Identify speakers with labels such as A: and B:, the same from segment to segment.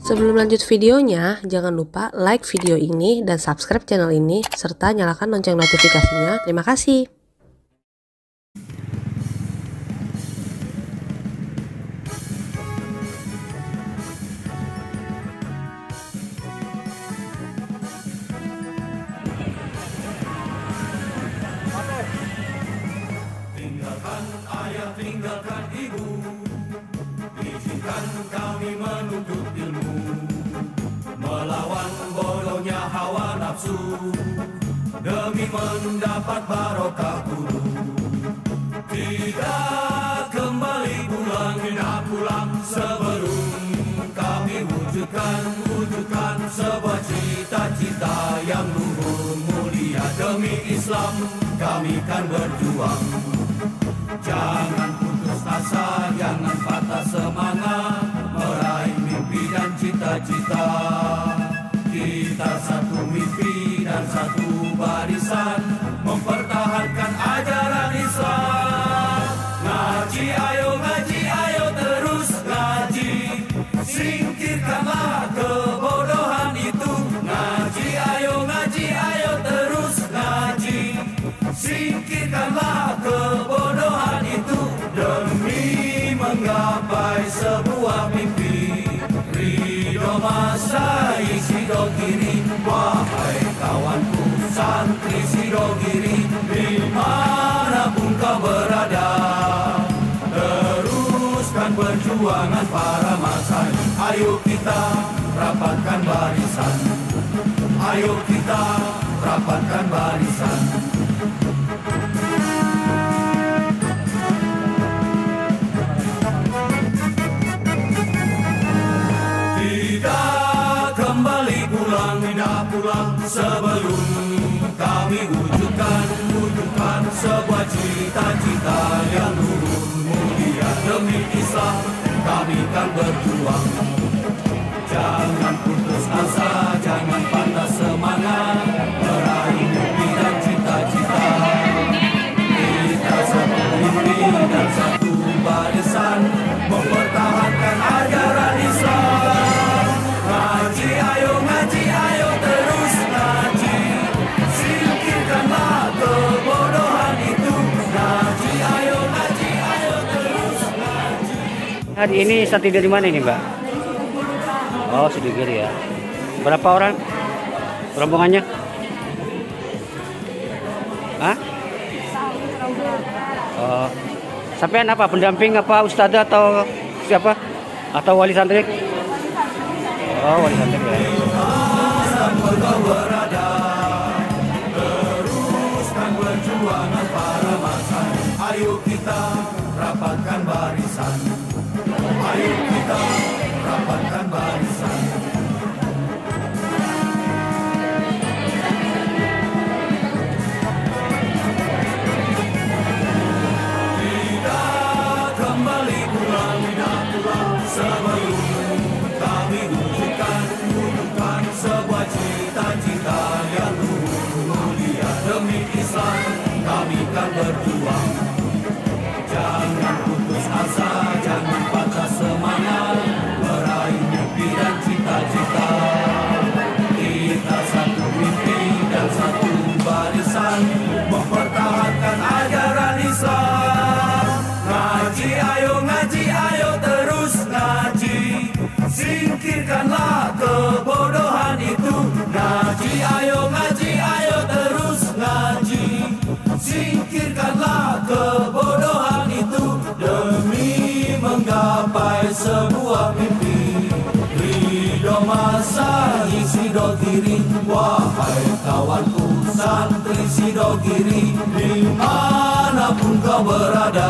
A: Sebelum lanjut videonya, jangan lupa like video ini dan subscribe channel ini, serta nyalakan lonceng notifikasinya. Terima kasih.
B: Tinggalkan ayah, tinggalkan ibu, izinkan kami menuntut ilmu, melawan bodohnya hawa nafsu, demi mendapat barokah guru. Tidak kembali pulang, tidak pulang sebelum kami wujudkan sebuah cita-cita yang luhur mulia. Demi Islam kami kan berjuang. Jangan putus asa, jangan patah semangat, meraih mimpi dan cita-cita. Kita satu mimpi dan satu barisan, mempertahankan ajaran Islam. Ngaji ayo terus ngaji, singkirkanlah kebodohan itu. Ngaji ayo terus ngaji, singkirkanlah kebodohan itu, demi menggapai sebuah mimpi. Ridho masa Sido Giri, wahai kawanku santri Sido Giri, dimanapun kau berada, teruskan perjuangan para masai. Ayo kita rapatkan barisan, ayo kita rapatkan barisan. Tidak kembali pulang, tidak pulang sebelum kami wujudkan sebuah cita-cita yang luhur mulia. Demi Islam kami kan berjuang. Jangan putus asa, jangan patah semangat, meraih mimpi dan cita-cita. Kita satu mimpi dan satu barisan, mempertahankan ajaran Islam. Ngaji ayo terus ngaji, singkirkanlah kebodohan itu. Ngaji ayo terus ngaji.
C: Nah, ini santri dari mana ini, Mbak? Oh, Sido Giri ya. Berapa orang rombongannya? Hah? Oh, sampean apa? Pendamping apa? Ustadzah atau siapa? Atau wali santri? Oh, wali santri ya.
B: Teruskan perjuangan para masa. Ayo kita rapatkan barisan, ayo kita rapatkan barisan. Tidak kembali pulang, tidak pulang sebelum kami wujudkan sebuah cita-cita yang luhur mulia. Demi Islam kami kan berjuang. Jangan putus asa, jangan patah semangat, meraih mimpi dan cita-cita. Kita satu mimpi dan satu barisan, mempertahankan ajaran Islam. Ngaji ayo terus ngaji, singkirkanlah kebodohan itu. Ngaji ayo terus ngaji, singkirkanlah kebodohan itu, demi menggapai sebuah mimpi. Ridho masa Sido Giri, wahai kawanku santri Sido Giri, dimanapun kau berada,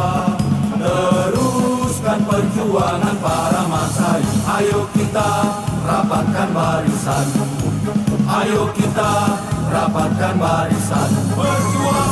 B: teruskan perjuangan para masai. Ayo kita rapatkan barisan, ayo kita rapatkan barisan. Berjuang